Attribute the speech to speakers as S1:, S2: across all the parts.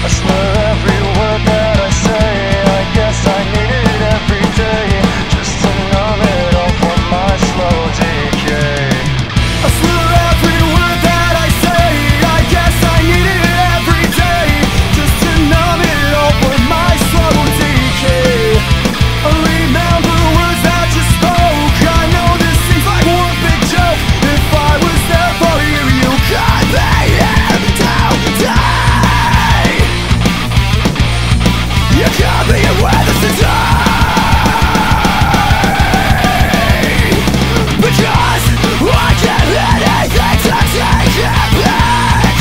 S1: I swear every word that I say, I guess I need it every day, just to numb it all for my slow decay. I swear every word that I say, I guess I need it every day, just to numb it all for my slow decay. I remember words that you spoke. I know this seems like one big joke. If I was there for you, you could be here today. You could be with us today, because I can't let anything to take it back.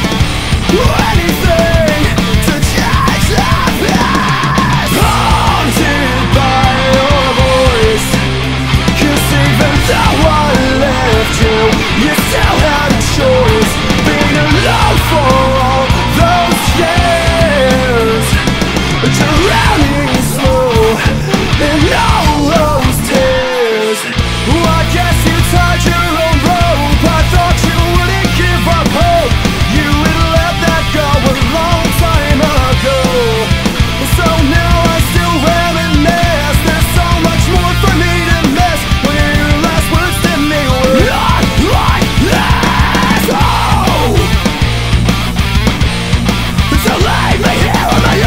S1: Anything to change the past. Haunted by your voice, 'cause even though I left you, you still had a choice. Being alone for all those years, drowning slow in all those tears. I guess you tied your own rope. I thought you wouldn't give up hope. You had let that go a long time ago. So now I still reminisce. There's so much more for me to miss. When your last words to me were not like this. Oh, so leave me here on my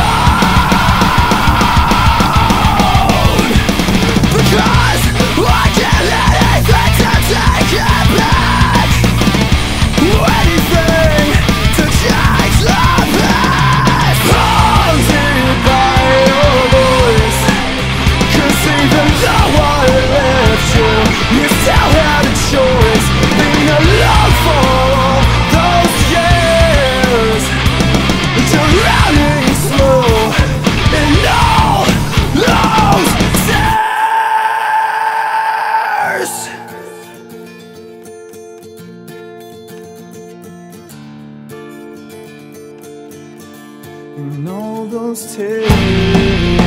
S1: own, because I can't let anything to take it back. Anything to change the past. Haunted by your voice, 'cause even though I left you, you still had a choice. Being alone for all those years, drowning slow in all those tears. In all those tears.